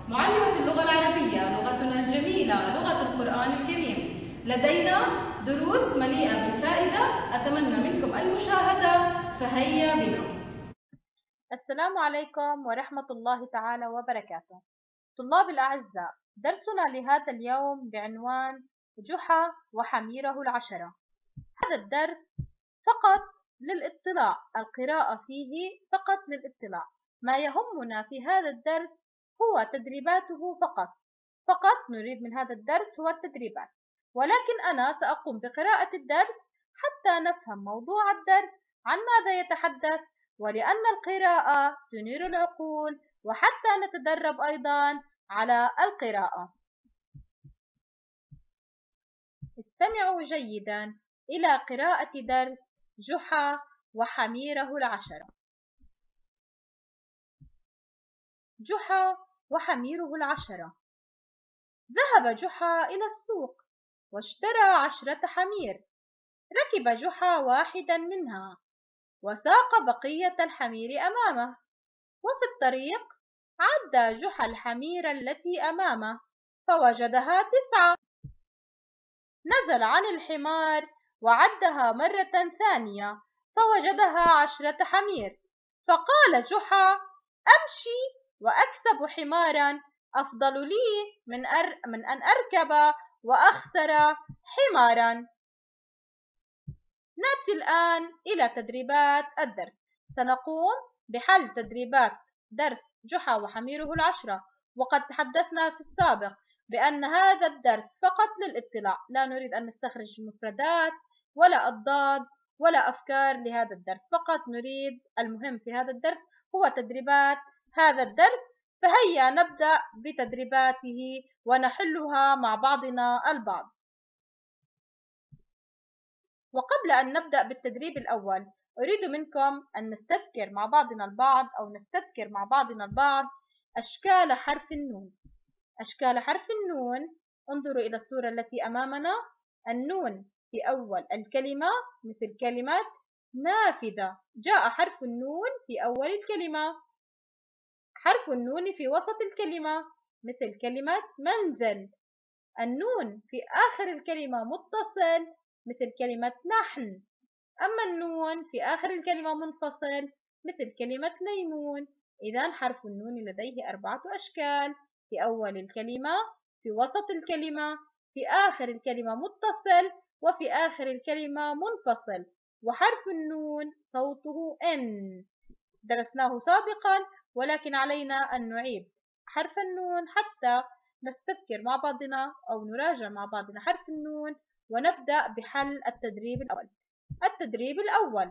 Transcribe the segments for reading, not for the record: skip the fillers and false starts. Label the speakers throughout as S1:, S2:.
S1: معلمة اللغة العربية، لغتنا الجميلة، لغة القرآن الكريم. لدينا دروس مليئة بالفائدة، أتمنى منكم المشاهدة، فهيا بنا.
S2: السلام عليكم ورحمة الله تعالى وبركاته. طلاب الأعزاء، درسنا لهذا اليوم بعنوان جحا وحميره العشرة. هذا الدرس فقط للاطلاع، القراءة فيه فقط للاطلاع. ما يهمنا في هذا الدرس هو تدريباته فقط نريد من هذا الدرس هو التدريبات، ولكن أنا سأقوم بقراءة الدرس حتى نفهم موضوع الدرس عن ماذا يتحدث، ولأن القراءة تنير العقول وحتى نتدرب أيضا على القراءة. استمعوا جيدا إلى قراءة درس جحا وحميره العشرة. جحا وحميره العشرة. ذهب جحا إلى السوق واشترى 10 حمير. ركب جحا واحدا منها وساق بقية الحمير أمامه، وفي الطريق عد جحا الحمير التي أمامه فوجدها 9. نزل عن الحمار وعدها مرة ثانية فوجدها 10 حمير. فقال جحا: أمشي وأكسب حمارا أفضل لي من أن أركب وأخسر حمارا. نأتي الآن إلى تدريبات الدرس. سنقوم بحل تدريبات درس جحا وحميره العشرة، وقد تحدثنا في السابق بأن هذا الدرس فقط للاطلاع، لا نريد أن نستخرج مفردات ولا أضداد ولا أفكار لهذا الدرس، فقط نريد المهم في هذا الدرس هو تدريبات هذا الدرس. فهيا نبدأ بتدريباته ونحلها مع بعضنا البعض. وقبل أن نبدأ بالتدريب الأول، أريد منكم أن نستذكر مع بعضنا البعض أشكال حرف النون. أشكال حرف النون. انظروا إلى الصورة التي أمامنا. النون في أول الكلمة مثل كلمة نافذة، جاء حرف النون في أول الكلمة. حرف النون في وسط الكلمة مثل كلمة منزل. النون في آخر الكلمة متصل مثل كلمة نحن. أما النون في آخر الكلمة منفصل مثل كلمة ليمون. إذن حرف النون لديه 4 أشكال: في أول الكلمة، في وسط الكلمة، في آخر الكلمة متصل، وفي آخر الكلمة منفصل. وحرف النون صوته N. درسناه سابقا، ولكن علينا أن نعيد حرف النون حتى نستذكر مع بعضنا أو نراجع مع بعضنا حرف النون، ونبدأ بحل التدريب الأول. التدريب الأول: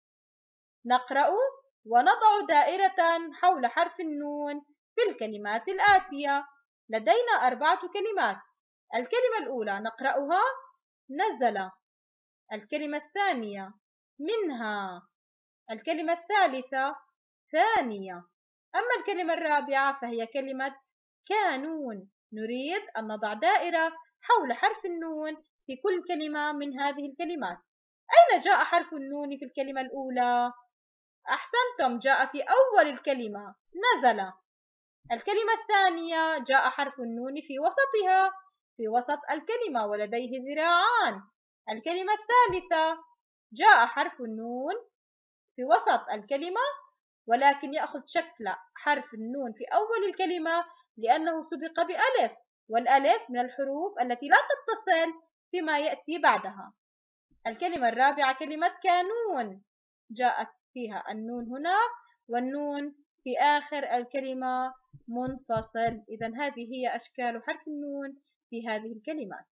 S2: نقرأ ونضع دائرة حول حرف النون في الكلمات الآتية. لدينا 4 كلمات. الكلمة الأولى نقرأها نزل. الكلمة الثانية منها. الكلمة الثالثة ثانية. أما الكلمة الرابعة فهي كلمة كانون. نريد أن نضع دائرة حول حرف النون في كل كلمة من هذه الكلمات. أين جاء حرف النون في الكلمة الأولى؟ أحسنتم، جاء في أول الكلمة نزل. الكلمة الثانية جاء حرف النون في وسطها، في وسط الكلمة ولديه ذراعان. الكلمة الثالثة جاء حرف النون في وسط الكلمة ولكن يأخذ شكل حرف النون في أول الكلمة لأنه سبق بألف، والألف من الحروف التي لا تتصل فيما يأتي بعدها. الكلمة الرابعة كلمة كانون، جاءت فيها النون هنا والنون في آخر الكلمة منفصل. إذن هذه هي أشكال حرف النون في هذه الكلمات.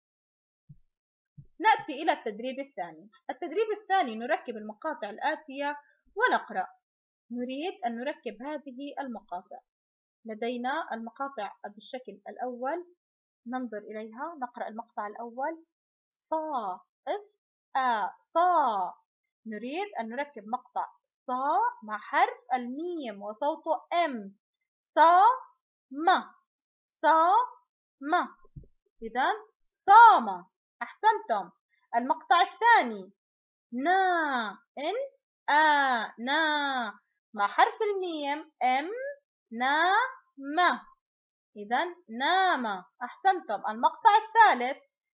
S2: نأتي إلى التدريب الثاني. التدريب الثاني نركب المقاطع الآتية ونقرأ. نريد أن نركب هذه المقاطع. لدينا المقاطع بالشكل الأول، ننظر إليها. نقرأ المقطع الأول: صا إف آ صا. نريد أن نركب مقطع صا مع حرف الميم وصوته M. صا ما صا ما. إذن صام. أحسنتم. المقطع الثاني نا إن آ نا مع حرف الميم M نا ما. إذا نام. أحسنتم. المقطع الثالث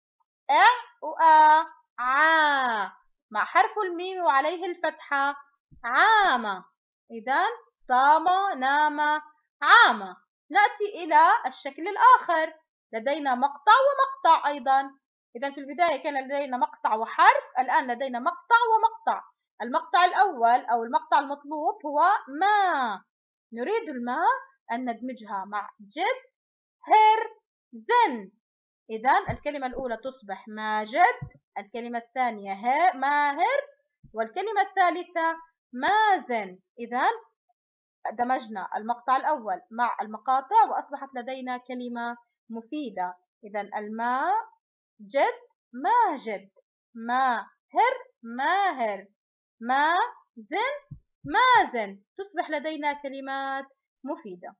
S2: عا مع حرف الميم وعليه الفتحة عام. إذا صام نام عام. نأتي إلى الشكل الآخر، لدينا مقطع ومقطع أيضا. إذا في البداية كان لدينا مقطع وحرف، الآن لدينا مقطع ومقطع. المقطع الأول أو المقطع المطلوب هو ما. نريد الماء أن ندمجها مع جد هر زن. إذا الكلمة الأولى تصبح ماجد، الكلمة الثانية ماهر، والكلمة الثالثة مازن. إذا دمجنا المقطع الأول مع المقاطع وأصبحت لدينا كلمة مفيدة. إذا الماء جد ماجد، ماهر ماهر، مازن مازن. تصبح لدينا كلمات مفيدة.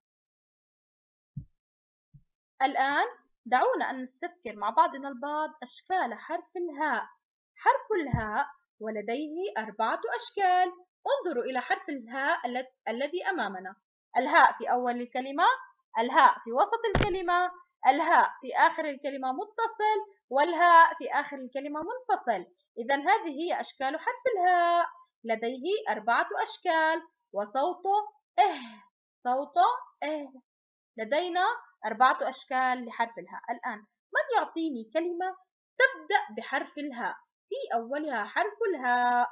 S2: الآن دعونا أن نستذكر مع بعضنا البعض أشكال حرف الهاء. حرف الهاء ولديه 4 أشكال. انظروا إلى حرف الهاء الذي أمامنا. الهاء في أول الكلمة، الهاء في وسط الكلمة، الهاء في آخر الكلمة متصل، والهاء في آخر الكلمة منفصل. إذا هذه هي أشكال حرف الهاء. لديه 4 أشكال وصوته صوته لدينا 4 أشكال لحرف الهاء. الآن من يعطيني كلمة تبدأ بحرف الهاء في أولها حرف الهاء؟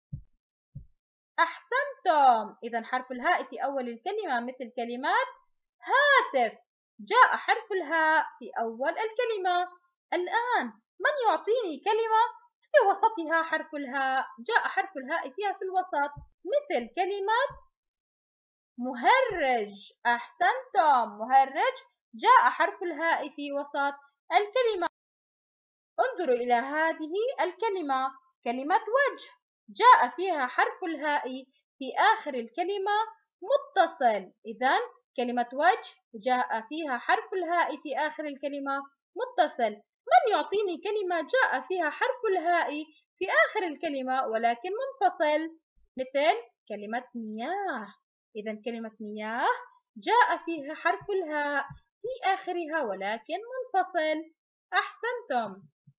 S2: أحسنتم. إذا حرف الهاء في أول الكلمة مثل كلمات هاتف، جاء حرف الهاء في أول الكلمة. الآن من يعطيني كلمة في وسطها حرف الهاء؟ جاء حرف الهاء فيها في الوسط مثل كلمة مهرج. أحسنتم. مهرج جاء حرف الهاء في وسط الكلمة. انظروا إلى هذه الكلمة، كلمة وجه، جاء فيها حرف الهاء في آخر الكلمة متصل. إذا كلمة وجه جاء فيها حرف الهاء في آخر الكلمة متصل. من يعطيني كلمة جاء فيها حرف الهاء في آخر الكلمة ولكن منفصل؟ مثل كلمة مياه. إذا كلمة مياه جاء فيها حرف الهاء في آخرها ولكن منفصل. أحسنتم.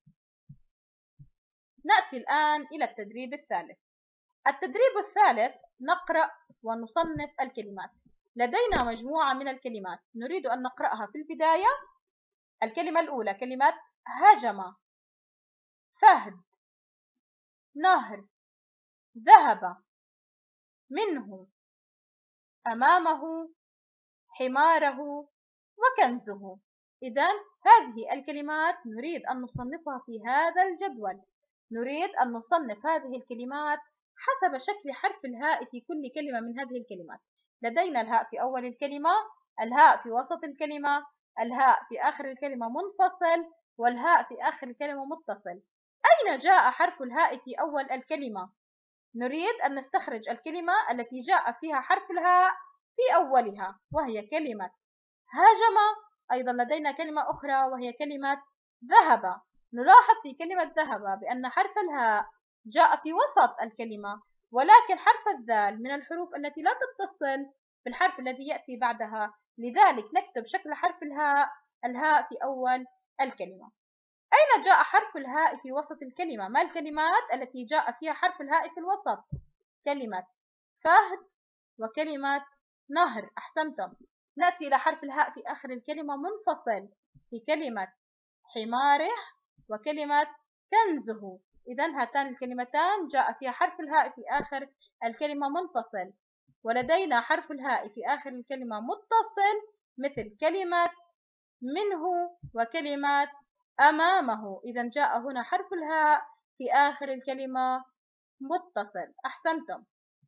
S2: نأتي الآن إلى التدريب الثالث. التدريب الثالث نقرأ ونصنف الكلمات. لدينا مجموعة من الكلمات نريد أن نقرأها في البداية. الكلمة الأولى كلمة هجم، فهد، نهر، ذهب، منه، أمامه، حماره، وكنزه. إذا هذه الكلمات نريد أن نصنفها في هذا الجدول. نريد أن نصنف هذه الكلمات حسب شكل حرف الهاء في كل كلمة من هذه الكلمات. لدينا الهاء في أول الكلمة، الهاء في وسط الكلمة، الهاء في آخر الكلمة منفصل، والهاء في آخر الكلمة متصل. أين جاء حرف الهاء في أول الكلمة؟ نريد أن نستخرج الكلمة التي جاء فيها حرف الهاء في أولها وهي كلمة هاجم. أيضا لدينا كلمة أخرى وهي كلمة ذهب. نلاحظ في كلمة ذهب بأن حرف الهاء جاء في وسط الكلمة، ولكن حرف الذال من الحروف التي لا تتصل بالحرف الذي يأتي بعدها، لذلك نكتب شكل حرف الهاء في أول الكلمة. أين جاء حرف الهاء في وسط الكلمة؟ ما الكلمات التي جاء فيها حرف الهاء في الوسط؟ كلمة فهد وكلمة نهر. أحسنتم. نأتي إلى حرف الهاء في آخر الكلمة منفصل في كلمة حماره وكلمة كنزه. إذا هاتان الكلمتان جاء فيها حرف الهاء في آخر الكلمة منفصل، ولدينا حرف الهاء في آخر الكلمة متصل مثل كلمة منه وكلمة أمامه. إذا جاء هنا حرف الهاء في آخر الكلمة متصل. أحسنتم.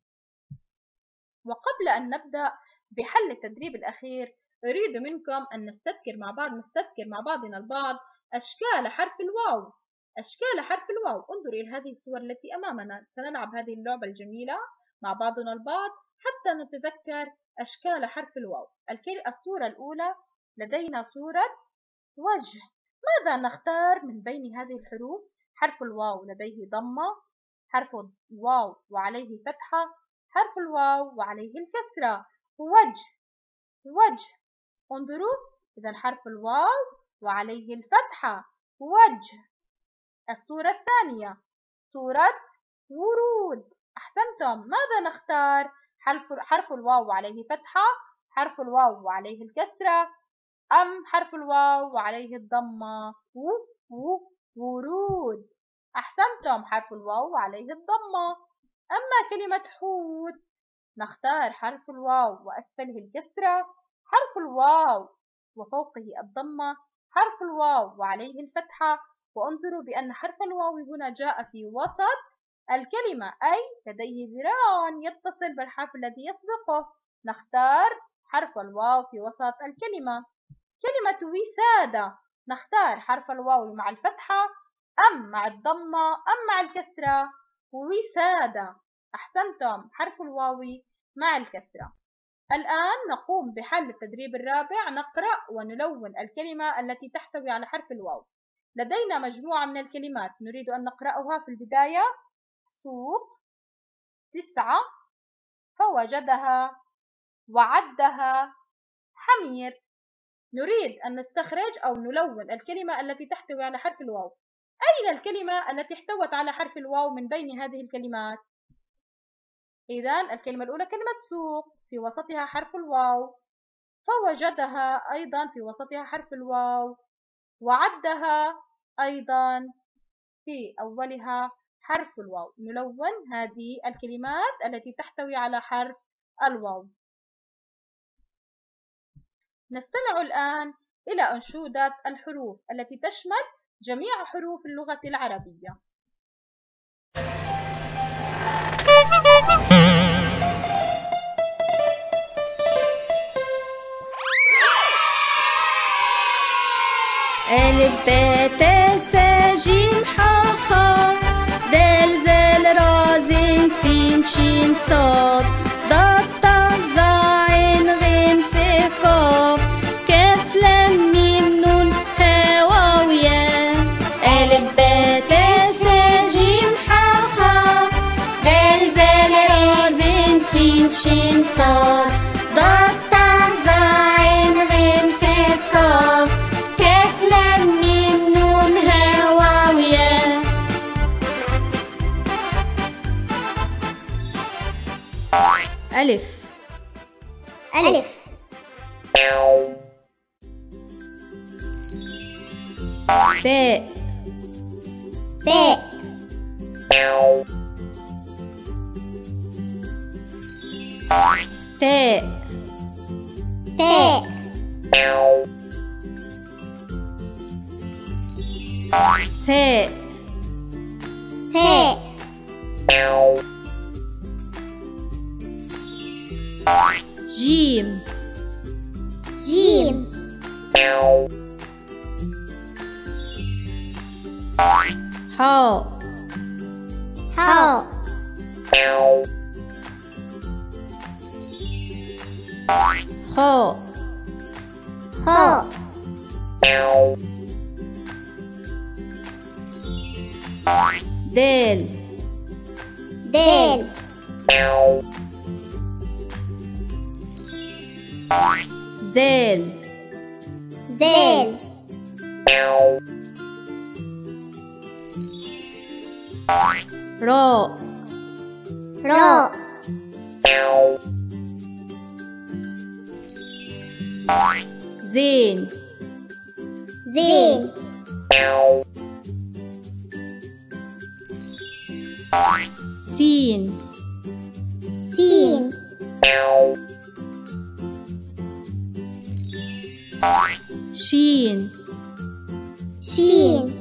S2: وقبل أن نبدأ بحل التدريب الأخير أريد منكم أن نستذكر مع بعضنا البعض أشكال حرف الواو. أشكال حرف الواو. انظروا إلى هذه الصور التي أمامنا. سنلعب هذه اللعبة الجميلة مع بعضنا البعض حتى نتذكر أشكال حرف الواو. الصورة الأولى لدينا صورة وجه. ماذا نختار من بين هذه الحروف؟ حرف الواو لديه ضمة، حرف الواو وعليه فتحة، حرف الواو وعليه الكسرة. وجه. انظروا إذا حرف الواو وعليه الفتحة. وجه. الصورة الثانية صورة ورود. أحسنتم. ماذا نختار؟ حرف الواو وعليه فتحة، حرف الواو وعليه الكسرة، أم حرف الواو وعليه الضمة؟ ورود. أحسنتم، حرف الواو وعليه الضمة. أما كلمة حوت نختار حرف الواو وأسفله الكسرة، حرف الواو وفوقه الضمة، حرف الواو وعليه الفتحة. وانظروا بأن حرف الواو هنا جاء في وسط الكلمة، أي لديه ذراع يتصل بالحرف الذي يسبقه. نختار حرف الواو في وسط الكلمة. كلمة وسادة نختار حرف الواو مع الفتحة أم مع الضمة أم مع الكسرة؟ وسادة. أحسنتم، حرف الواو مع الكسرة. الآن نقوم بحل التدريب الرابع. نقرأ ونلون الكلمة التي تحتوي على حرف الواو. لدينا مجموعة من الكلمات نريد أن نقرأها. في البداية سوق، 9، فوجدها، وعدها، حمير. نريد أن نستخرج أو نلون الكلمة التي تحتوي على حرف الواو. أين الكلمة التي احتوت على حرف الواو من بين هذه الكلمات؟ إذن الكلمة الأولى كلمة سوق، في وسطها حرف الواو. فوجدها أيضا في وسطها حرف الواو. وعدها أيضا في أولها حرف الواو. نلون هذه الكلمات التي تحتوي على حرف الواو. نستمع الآن إلى أنشودة الحروف التي تشمل جميع حروف اللغة العربية.
S3: ألف باء تاء سا جيم حاء خاء دال زال را زين سين شين صاد ضاد طاء ظاء عين غين ف قاف كاف لام ميم نون هاء واو ياء. ألف باء تاء سا جيم حاء خاء دال زال را زين سين شين صاد ضاد طاء ظاء عين غين ف قاف كاف لام ميم نون هاء واو ياء. ألف
S4: ألف
S3: باء
S4: باء
S3: تاء
S4: تاء
S3: ثاء
S4: ثاء
S3: جيم
S4: جيم
S3: حاء
S4: حاء
S3: خاء
S4: خاء
S3: دال
S4: دال
S3: زال
S4: زال
S3: راء
S4: راء
S3: زين
S4: زين
S3: سين
S4: سين
S3: شين
S4: شين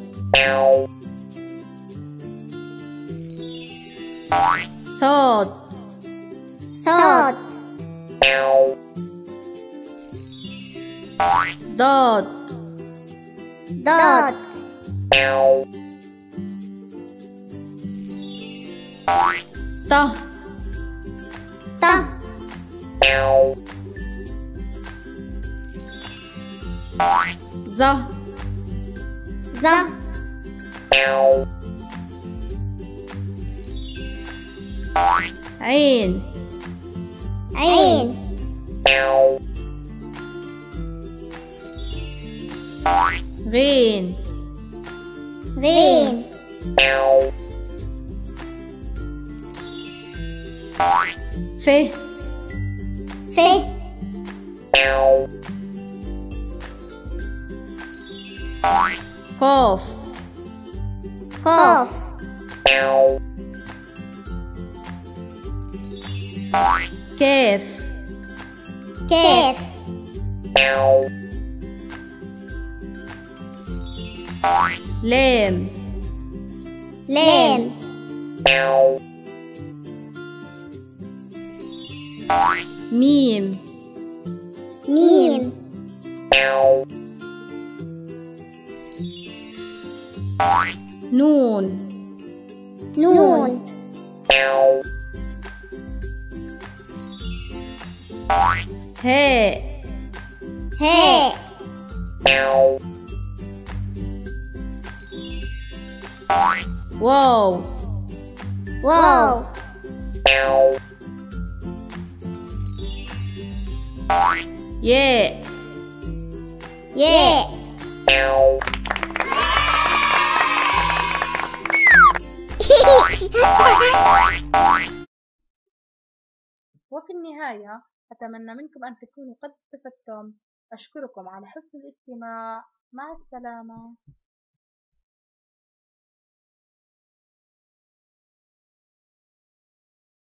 S3: صاد
S4: صاد
S3: ضاد
S4: ضاد
S3: طه
S4: طه
S3: ظه
S4: ظه
S3: عين
S4: عين
S3: غين
S4: غين
S3: ف
S4: ف
S3: قاف
S4: قاف
S3: كاف
S4: كاف
S3: لام
S4: لام
S3: ميم
S4: ميم
S3: نون
S4: نون
S3: هاء
S4: هاء
S3: واو
S4: واو
S3: ياء
S4: ياء
S2: وفي النهاية أتمنى منكم أن تكونوا قد استفدتم. أشكركم على حسن الاستماع. مع السلامة.